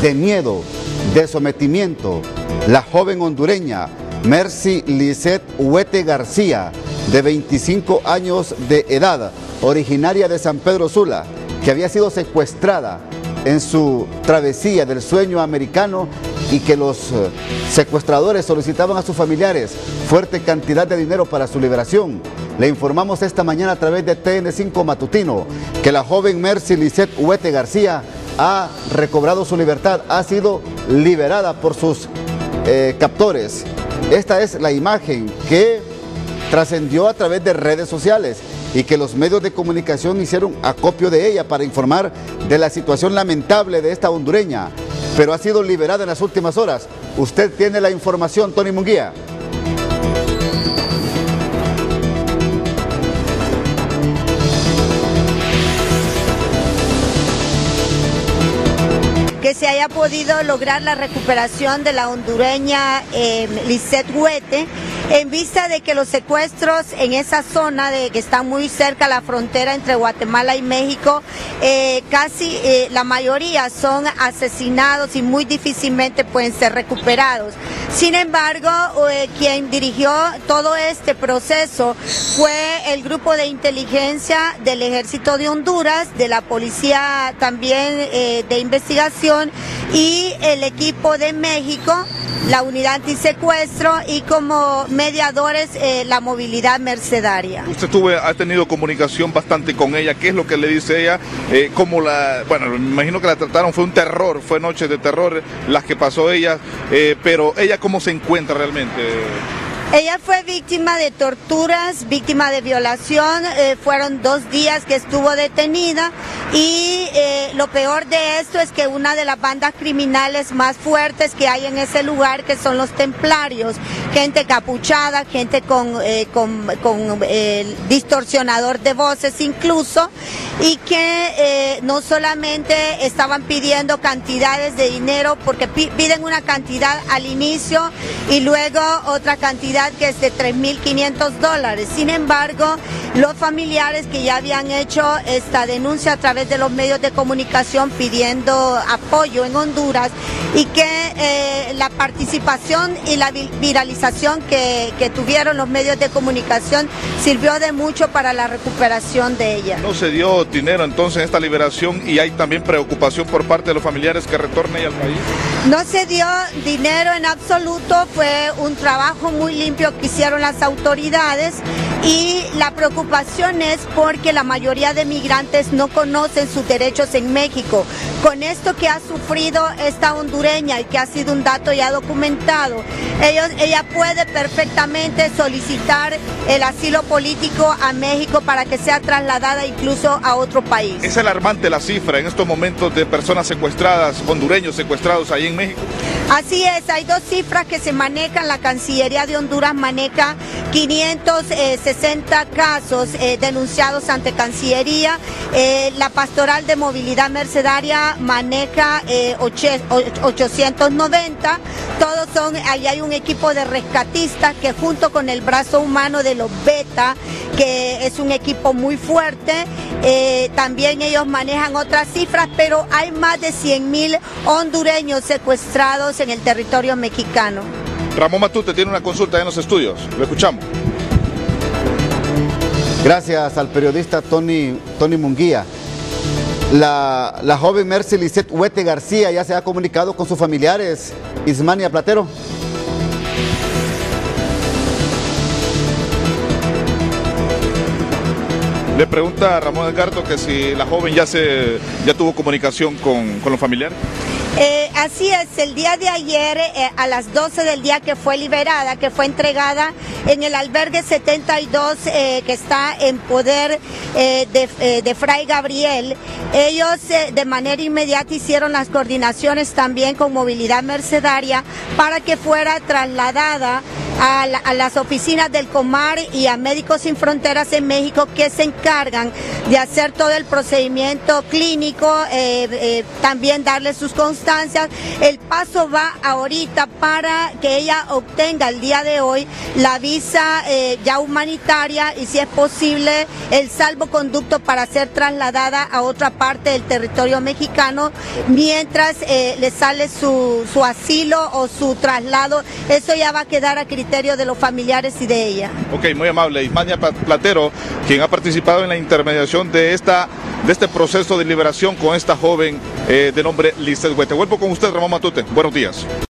de miedo, de sometimiento. La joven hondureña Mercy Lisette Huete García, de 25 años de edad, originaria de San Pedro Sula, que había sido secuestrada en su travesía del sueño americano y que los secuestradores solicitaban a sus familiares fuerte cantidad de dinero para su liberación. Le informamos esta mañana a través de TN5 Matutino que la joven Mercy Lisette Huete García ha recobrado su libertad, ha sido liberada por sus captores. Esta es la imagen que trascendió a través de redes sociales y que los medios de comunicación hicieron acopio de ella para informar de la situación lamentable de esta hondureña, pero ha sido liberada en las últimas horas. Usted tiene la información, Tony Munguía. Que se haya podido lograr la recuperación de la hondureña Lisette Huete, en vista de que los secuestros en esa zona que está muy cerca a la frontera entre Guatemala y México, casi la mayoría son asesinados y muy difícilmente pueden ser recuperados. Sin embargo, quien dirigió todo este proceso fue el grupo de inteligencia del Ejército de Honduras, de la Policía también de investigación, y el equipo de México, la unidad antisecuestro, y como mediadores la movilidad mercedaria. Usted ha tenido comunicación bastante con ella. ¿Qué es lo que le dice ella? Bueno, me imagino que la trataron, fue un terror, fue noches de terror las que pasó ella, pero ella ¿cómo se encuentra realmente? Ella fue víctima de torturas, víctima de violación, fueron 2 días que estuvo detenida y lo peor de esto es que una de las bandas criminales más fuertes que hay en ese lugar, que son los templarios, gente capuchada, gente con distorsionador de voces incluso, y que no solamente estaban pidiendo cantidades de dinero, porque piden una cantidad al inicio y luego otra cantidad que es de $3.500. Sin embargo, los familiares que ya habían hecho esta denuncia a través de los medios de comunicación pidiendo apoyo en Honduras, y que la participación y la viralización que tuvieron los medios de comunicación sirvió de mucho para la recuperación de ella. ¿No se dio dinero entonces en esta liberación y hay también preocupación por parte de los familiares que retorne ella al país? No se dio dinero en absoluto, fue un trabajo muy limpio que hicieron las autoridades, y la preocupación es porque la mayoría de migrantes no conocen sus derechos en México. Con esto que ha sufrido esta hondureña y que ha sido un dato ya documentado, ella puede perfectamente solicitar el asilo político a México para que sea trasladada incluso a otro país. Es alarmante la cifra en estos momentos de personas secuestradas, hondureños secuestrados ahí en México. Así es, hay 2 cifras que se manejan. La Cancillería de Honduras maneja 560 casos denunciados ante Cancillería. La Pastoral de Movilidad Mercedaria maneja 890. Todos son, ahí hay un equipo de rescatistas que junto con el brazo humano de los Beta, que es un equipo muy fuerte, también ellos manejan otras cifras, pero hay más de 100.000 hondureños secuestrados en el territorio mexicano. Ramón Matute tiene una consulta en los estudios, lo escuchamos. Gracias al periodista Tony Munguía. La joven Mercy Lisette Huete García ya se ha comunicado con sus familiares. Ismania Platero. Le pregunta a Ramón Edgardo que si la joven ya tuvo comunicación con los familiares. Así es, el día de ayer a las 12 del día que fue liberada, que fue entregada en el albergue 72 que está en poder de Fray Gabriel, ellos de manera inmediata hicieron las coordinaciones también con Movilidad Mercedaria para que fuera trasladada a las oficinas del COMAR y a Médicos Sin Fronteras en México, que se encargan de hacer todo el procedimiento clínico, también darle sus constancias. El paso va ahorita para que ella obtenga el día de hoy la visa ya humanitaria y, si es posible, el salvoconducto para ser trasladada a otra parte del territorio mexicano mientras le sale su asilo o su traslado. Eso ya va a quedar a criterio de los familiares y de ella. Ok, muy amable. Ismania Platero, quien ha participado en la intermediación de este proceso de liberación con esta joven de nombre Lizeth Huete. Vuelvo con usted, Ramón Matute. Buenos días.